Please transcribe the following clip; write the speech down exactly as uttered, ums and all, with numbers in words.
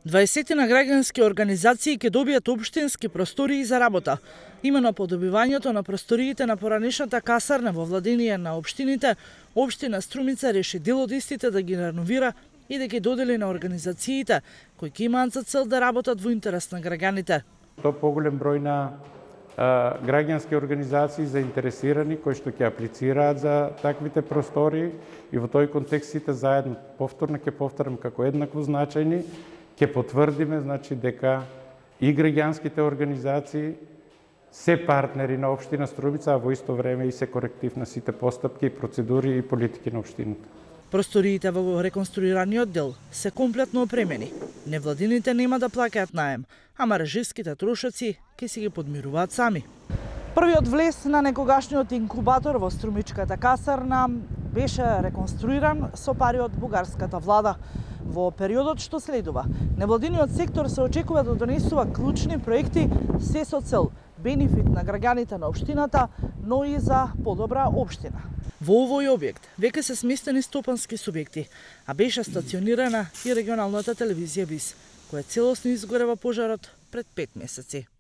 дваесет граѓански организации ќе добијат општински простории за работа. Имено по добивањето на просториите на поранешната касарна во владение на општините, општина Струмица реши дел од истите да ги реновира и да ги додели на организациите кои ќе имаат за цел да работат во интерес на граѓаните. Тоа поголем број на а, граѓански организации заинтересирани кои што ќе аплицираат за таквите простории и во тој контекст сите заедно повторно ќе повторам како еднакво значајни ќе потврдиме значи дека и граѓанските организации се партнери на општина Струмица, а во исто време и се коректив на сите постапки, процедури и политики на општината. Просториите во реконструираниот дел се комплетно опремени. Невладините нема да плаќаат наем, а мрежиските трошоци ќе си ги подмируваат сами. Првиот влез на некогашниот инкубатор во Струмичката касарна беше реконструиран со пари од бугарската влада. Во периодот што следува, невладиниот сектор се очекува да донесува клучни проекти се со цел бенефит на граѓаните на општината, но и за подобра општина. Во овој објект веќе се сместени стопански субјекти, а беше стационирана и регионалната телевизија БИС, која целосно изгорева пожарот пред пет месеци.